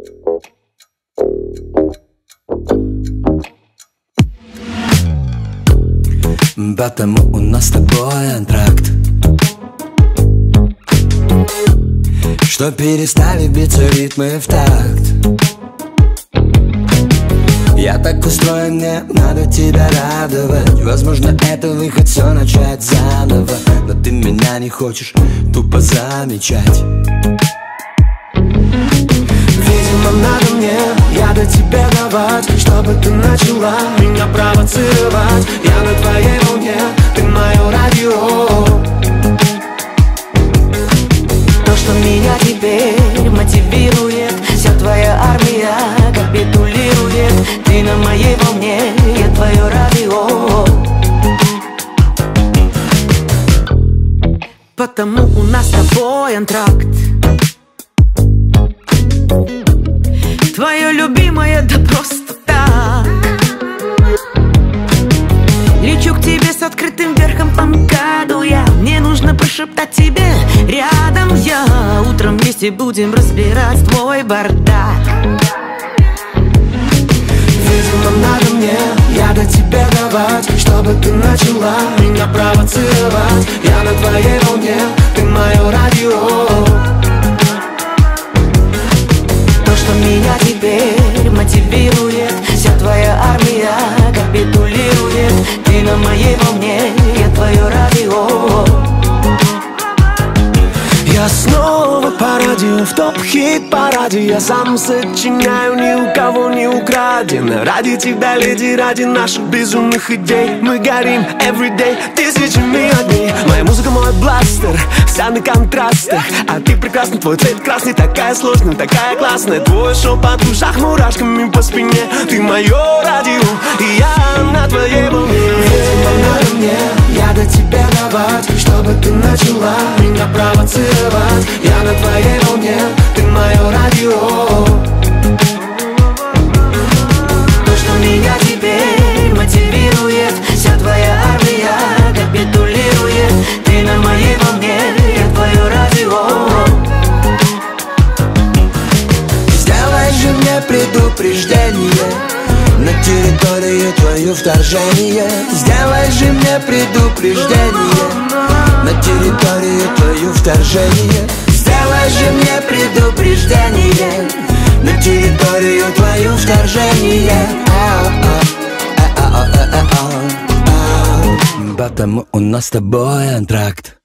Потому у нас с тобой антракт, что перестали биться ритмы в такт. Я так устроен, мне надо тебя радовать. Возможно, это выход, все начать заново. Но ты меня не хочешь тупо замечать. Видимо, надо мне яда тебе давать, чтобы ты начала меня провоцировать. Я на твоей волне, ты мое радио. То, что меня теперь мотивирует, вся твоя армия капитулирует. Ты на моей волне, я твое радио. Потому у нас с тобой антракт. Твое любимое, да просто так. Лечу к тебе с открытым верхом по МКАДу я. Мне нужно прошептать тебе рядом я. Утром вместе будем разбирать твой бардак. Видимо, надо мне яда тебе давать, чтобы ты начала меня провоцировать. Я на твоей волне, ты мое радио. То, что меня теперь мотивирует, вся твоя армия капитулирует. Ты на моей волне, я твое радио. Я снова по радио, в топ-хит-параде. Я сам сочиняю, ни у кого не украдено. Ради тебя, леди, ради наших безумных идей. Мы горим everyday тысячами огней. Моя музыка, мой бластер, вся на контрастах. А ты прекрасна, твой цвет красный, такая сложная, такая классная. Твой шепот в ушах, мурашками по спине. Ты мое радио, и я на твоей волне. Видимо, надо мне яда тебе давать, чтобы ты начала меня провоцировать. Я на твоей волне, ты мое радио. То, что меня теперь мотивирует, вся твоя армия капитулирует. Ты на моей волне, я твое радио. Сделай же мне предупреждение на территорию твою вторжение. Сделай же мне предупреждение на территорию твою вторжение. Сделай же мне предупреждение на территорию твою вторжение. Потому у нас с тобой антракт.